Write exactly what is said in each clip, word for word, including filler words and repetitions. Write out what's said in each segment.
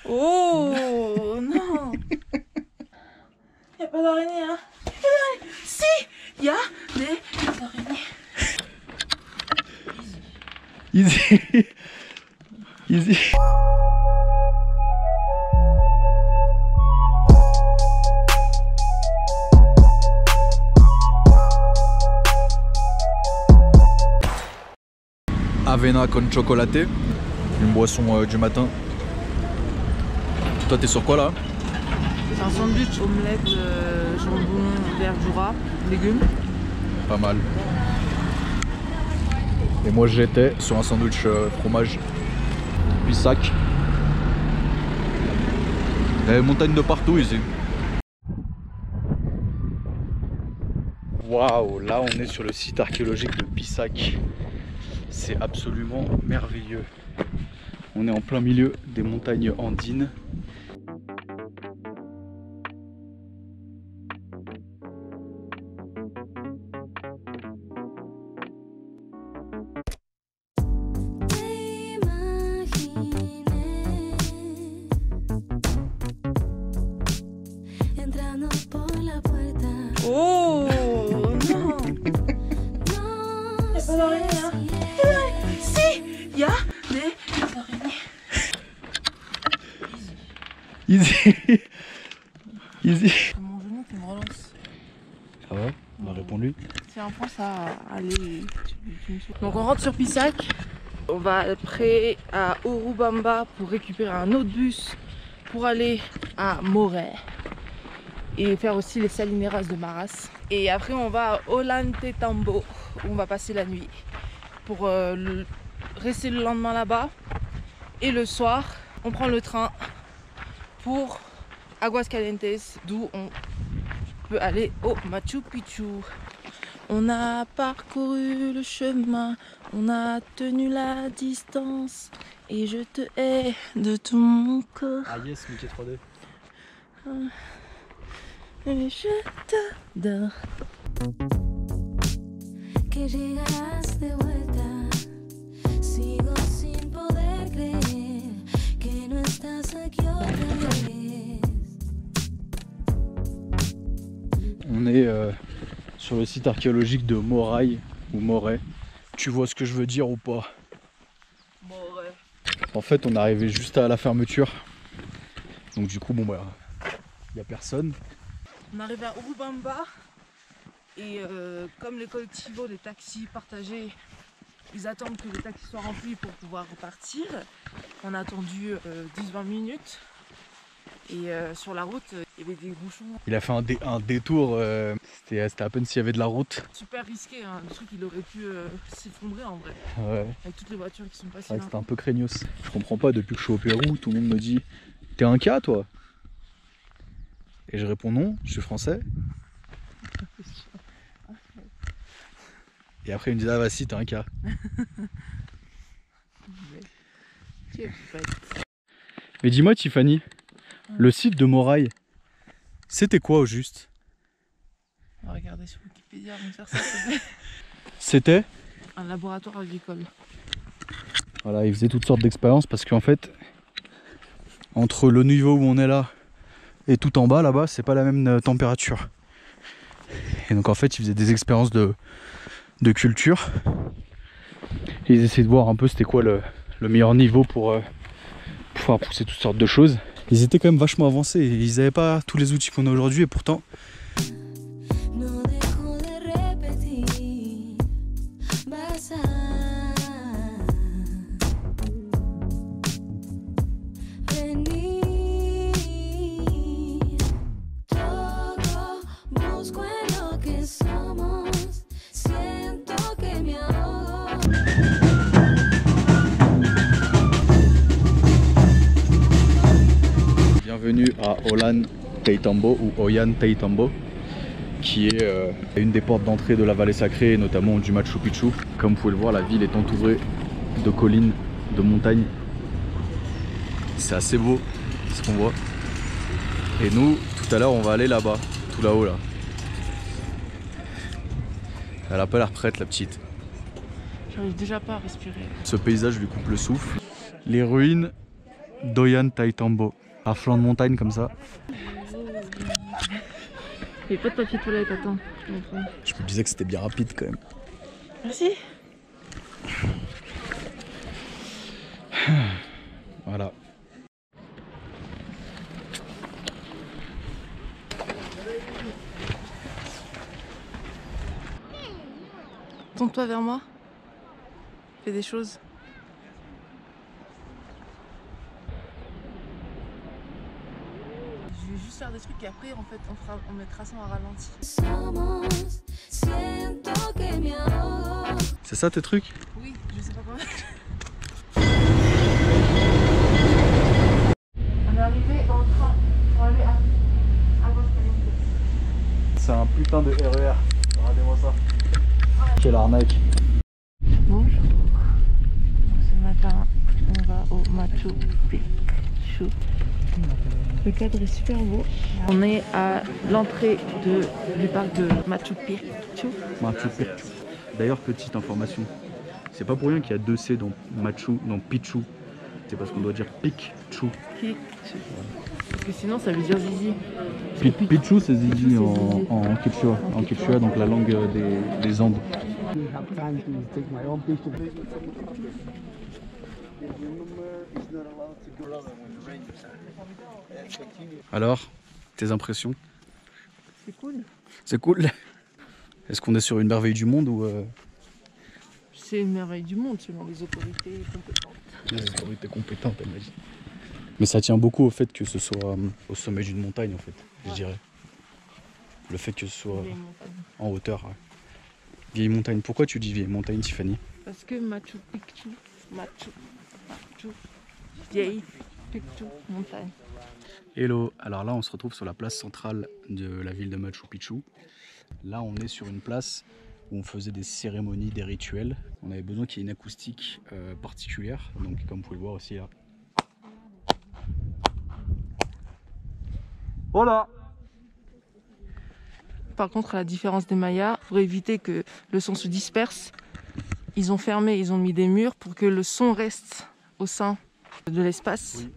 Oh non. Y'a pas d'araignée hein. Si, il y a des araignées. Easy. Easy. Avena con chocolaté, une boisson euh, du matin. Toi t'es sur quoi là? C'est un sandwich omelette, euh, jambon, verdura, légumes. Pas mal. Et moi j'étais sur un sandwich euh, fromage Pissac. Il y a des montagnes de partout ici. Waouh, là on est sur le site archéologique de Pissac. C'est absolument merveilleux. On est en plein milieu des montagnes andines. Oh non. Y'a pas d'araignée hein. Si, il y a des araignées. Easy. Easy. Mon genou qui me relance. Ah ouais? On a répondu. Tiens, pense à aller. Donc on rentre sur Pissac. On va après à Urubamba pour récupérer un autre bus pour aller à Moret et faire aussi les salineras de Maras. Et après on va à Ollantaytambo où on va passer la nuit pour euh, le... rester le lendemain là-bas. Et le soir, on prend le train pour Aguascalientes d'où on peut aller au Machu Picchu. On a parcouru le chemin, on a tenu la distance et je te hais de tout mon corps. Ah yes, Mickey trois D. Et je t'adore. Que llegarás de vuelta, sigo sin poder creer que no estás aquí otra vez. On est euh, sur le site archéologique de Moraille ou Moret. Tu vois ce que je veux dire ou pas? Moret. En fait, on est arrivé juste à la fermeture. Donc du coup, bon bah, il n'y a personne. On arrive à Urubamba et euh, comme les collectivos, les taxis partagés, ils attendent que les taxis soient remplis pour pouvoir repartir. On a attendu euh, dix vingt minutes et euh, sur la route, il y avait des bouchons. Il a fait un, dé un détour, euh, c'était à peine s'il y avait de la route. Super risqué, hein. Le truc il aurait pu euh, s'effondrer en vrai. Ouais. Avec toutes les voitures qui sont passées. C'est vrai que c'était un peu craignos. Je comprends pas, depuis que je suis au Pérou, tout le monde me dit « T'es un cas toi ?» Et je réponds non, je suis français. Et après ils me disent « Ah bah si, t'es un cas. » Mais dis-moi Tiffany, le site de Moraille, c'était quoi au juste? On va regarder sur Wikipédia avant de faire ça. s'il te plaît. C'était Un laboratoire agricole. Voilà, ils faisaient toutes sortes d'expériences parce qu'en fait, entre le niveau où on est là et tout en bas là-bas, c'est pas la même température. Et donc en fait, ils faisaient des expériences de, de culture. Et ils essayaient de voir un peu c'était quoi le, le meilleur niveau pour euh, pouvoir pousser toutes sortes de choses. Ils étaient quand même vachement avancés, ils n'avaient pas tous les outils qu'on a aujourd'hui et pourtant... Bienvenue à Ollantaytambo ou Ollantaytambo, qui est euh, une des portes d'entrée de la vallée sacrée, notamment du Machu Picchu. Comme vous pouvez le voir, la ville est entourée de collines, de montagnes. C'est assez beau ce qu'on voit. Et nous, tout à l'heure, on va aller là-bas, tout là-haut là. Elle a pas l'air prête, la petite. J'arrive déjà pas à respirer. Ce paysage lui coupe le souffle. Les ruines Doyan Taitambo. À flanc de montagne comme ça. Il n'y a pas de papier toilette, attends. Je me disais que c'était bien rapide quand même. Merci. Voilà. Tourne-toi vers moi. Fais des choses. Je vais juste faire des trucs et après en fait on, fera, on mettra ça en ralenti. Somos, siento que me ahogo. C'est ça tes trucs? Oui, je sais pas comment. On est arrivé dans le train pour aller à Aguascalientes. C'est un putain de R E R. Regardez-moi ça. Quelle arnaque. Bonjour. Ce matin, on va au Machu Picchu. Le cadre est super beau. On est à l'entrée de, du parc de Machu Picchu. Machu Picchu. D'ailleurs, petite information. C'est pas pour rien qu'il y a deux C dans Machu, dans Picchu. C'est parce qu'on doit dire Picchu. Picchu. Parce que sinon, ça veut dire zizi. Pi- Picchu, c'est zizi en, zizi. en Quechua. En Quechua, donc la langue des, des Andes. Alors, tes impressions? C'est cool. C'est cool. Est-ce qu'on est sur une merveille du monde ou euh... C'est une merveille du monde selon les autorités compétentes. les autorités compétentes, elle m'a dit. Mais ça tient beaucoup au fait que ce soit euh, au sommet d'une montagne, en fait, je Ouais. dirais. Le fait que ce soit Vieille montagne. en hauteur. Ouais. Vieille montagne. Pourquoi tu dis vieille montagne, Tiffany? Parce que Machu Picchu, Machu, Machu, vieille Picchu, montagne. Hello, alors là on se retrouve sur la place centrale de la ville de Machu Picchu. Là on est sur une place où on faisait des cérémonies, des rituels. On avait besoin qu'il y ait une acoustique euh, particulière, donc comme vous pouvez le voir aussi là. Voilà. Par contre, à la différence des Mayas, pour éviter que le son se disperse, ils ont fermé, ils ont mis des murs pour que le son reste au sein de l'espace. Oui.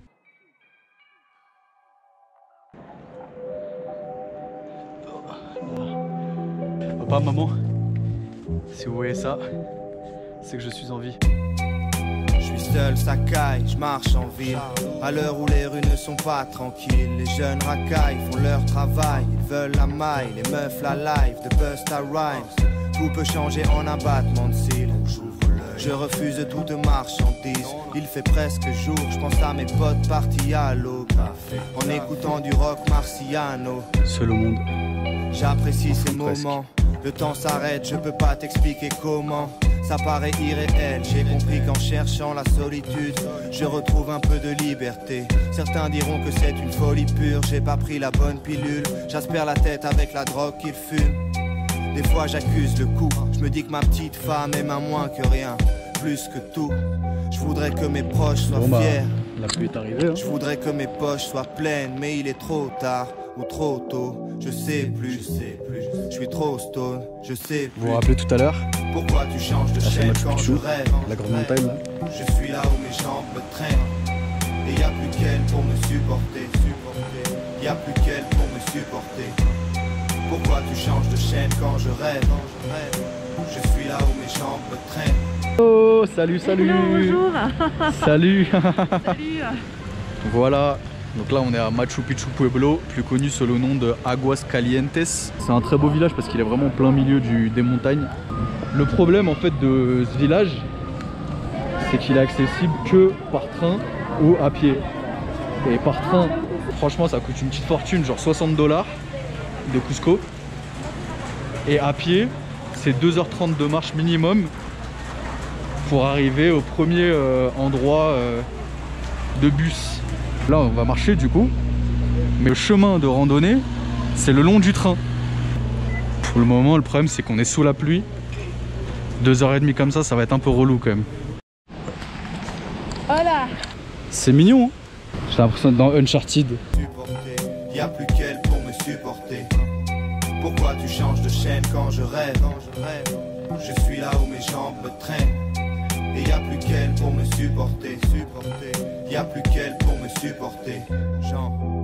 Papa, maman, si vous voyez ça, c'est que je suis en vie. Je suis seul, ça caille, je marche en ville. À l'heure où les rues ne sont pas tranquilles, les jeunes racailles font leur travail. Ils veulent la maille, les meufs la live, de Busta Rhymes. Tout peut changer en un battement de cils. Je refuse toute marchandise. Il fait presque jour, je pense à mes potes partis à l'aube en écoutant du rock marciano. Seul au monde. J'apprécie ces Presque. moments. Le temps s'arrête, je peux pas t'expliquer comment. Ça paraît irréel, j'ai compris qu'en cherchant la solitude, je retrouve un peu de liberté. Certains diront que c'est une folie pure, j'ai pas pris la bonne pilule. J'aspire la tête avec la drogue qu'ils fument. Des fois j'accuse le coup, je me dis que ma petite femme aime un moins que rien, plus que tout. Je voudrais que mes proches soient Bon bah, fiers. la pluie est arrivée. Hein. Je voudrais que mes poches soient pleines, mais il est trop tard ou trop tôt. Je sais plus, je sais plus. Je suis trop stone, je sais Vous plus. vous rappelez tout à l'heure, Pourquoi tu changes de là, c'est chaîne Machu quand je Picchu, rêve? la grande montagne là. Je suis là où mes jambes me traînent. Et y a plus qu'elle pour me supporter, supporter. Y a plus qu'elle pour me supporter. Pourquoi tu changes de chaîne quand je rêve? Je suis là où mes jambes me traînent. Oh, salut, salut. Bonjour. Salut. Salut. Voilà, donc là on est à Machu Picchu Pueblo, plus connu sous le nom de Aguascalientes. C'est un très beau village parce qu'il est vraiment en plein milieu du, des montagnes. Le problème en fait de ce village, c'est qu'il est accessible que par train ou à pied. Et par train, franchement ça coûte une petite fortune, genre soixante dollars de Cusco. Et à pied, c'est deux heures trente de marche minimum pour arriver au premier euh, endroit euh, de bus. Là on va marcher du coup, mais le chemin de randonnée c'est le long du train. Pour le moment le problème c'est qu'on est sous la pluie. Deux heures et demie comme ça, ça va être un peu relou quand même. Voilà. C'est mignon hein. J'ai l'impression d'être dans Uncharted. Supporter. Y a plus qu'elle pour me supporter. Pourquoi tu changes de chaîne quand je rêve? Je suis là où mes jambes me traînent. Et y a plus qu'elle pour me supporter, supporter. Y a plus qu'elle pour me supporter. Genre.